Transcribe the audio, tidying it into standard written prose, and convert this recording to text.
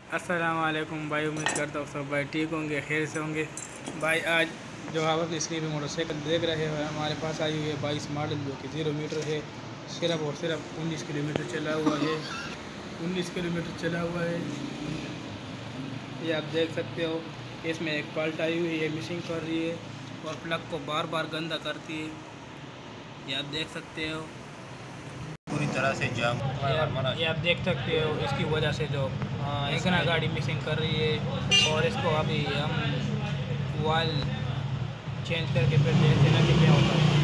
अस्सलाम वालेकुम भाई, उम्मीद करता हूँ सब भाई ठीक होंगे, खैर से होंगे। भाई आज जो आप अपनी स्क्रीन पे मोटरसाइकिल देख रहे हो हमारे पास आई हुई है 22 मॉडल, जो कि 0 मीटर है। सिर्फ और सिर्फ 19 किलोमीटर चला हुआ है। 19 किलोमीटर चला हुआ है, ये आप देख सकते हो। इसमें एक फॉल्ट आई हुई है, मिसिंग कर रही है और प्लग को बार बार गंदा करती है, ये आप देख सकते हो। पूरी तरह से जाम। ये आप देख सकते हो, इसकी वजह से जो इतना गाड़ी मिसिंग कर रही है। और इसको अभी हम वाल चेंज करके फिर देखते हैं कि क्या होता है।